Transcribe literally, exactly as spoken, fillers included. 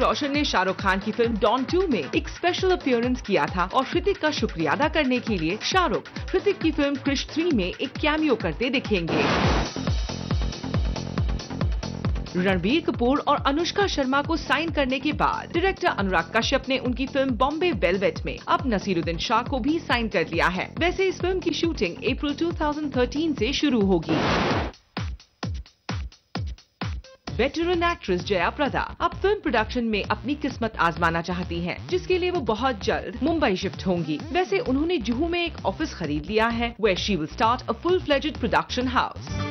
रोशन ने शाहरुख खान की film don to में एक स्पेशल अपीयरेंस किया था और ऋतिक का शुक्रिया अदा करने के लिए शाहरुख ऋतिक की फिल्म क्रिश थ्री में एक कैमियो करते दिखेंगे। रणबीर कपूर और अनुष्का शर्मा को साइन करने के बाद डायरेक्टर अनुराग कश्यप ने उनकी फिल्म बॉम्बे वेलवेट में अब नसीरुद्दीन शाह को भी साइन कर लिया है। वैसे इस फिल्म की शूटिंग अप्रैल दो हज़ार तेरह से शुरू होगी। वेटरन एक्ट्रेस जया प्रदा अब फिल्म प्रोडक्शन में अपनी किस्मत आजमाना चाहती हैं, जिसके लिए वो बहुत जल्द मुंबई शिफ्ट होंगी। वैसे उन्होंने जुहू में एक ऑफिस खरीद लिया है, where she will start a full-fledged production house।